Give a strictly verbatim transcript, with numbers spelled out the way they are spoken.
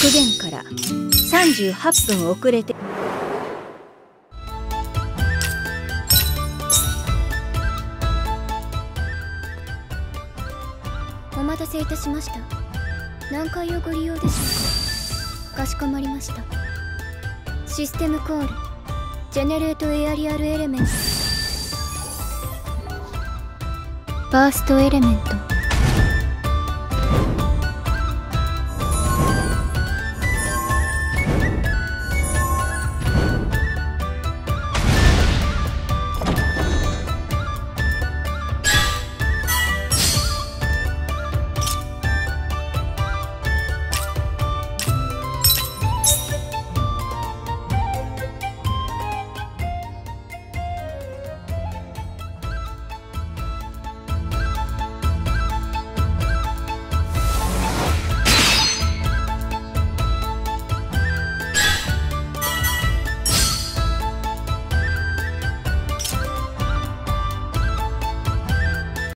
限からさんじゅうはっぷん遅れて。 お待たせいたしました。何階をご利用でしょうか。かしこまりました。システムコールジェネレートエアリアルエレメントバーストエレメント